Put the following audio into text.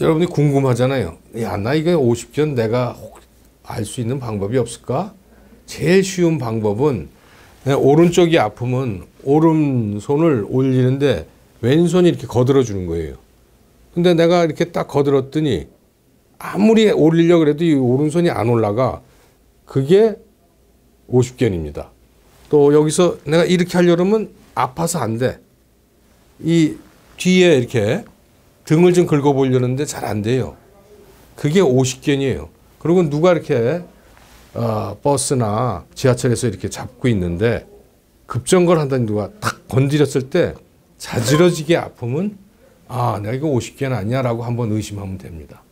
여러분이 궁금하잖아요. 야, 나 이거 50견 내가 알 수 있는 방법이 없을까? 제일 쉬운 방법은 오른쪽이 아프면 오른손을 올리는데 왼손이 이렇게 거들어 주는 거예요. 근데 내가 이렇게 딱 거들었더니 아무리 올리려고 해도 이 오른손이 안 올라가. 그게 50견입니다. 또 여기서 내가 이렇게 하려면 아파서 안 돼. 이 뒤에 이렇게 등을 좀 긁어보려는데 잘 안 돼요. 그게 50견이에요. 그리고 누가 이렇게 버스나 지하철에서 이렇게 잡고 있는데 급정거를 한다니 누가 탁 건드렸을 때 자지러지게 아프면 아, 내가 이거 50견 아니야 라고 한번 의심하면 됩니다.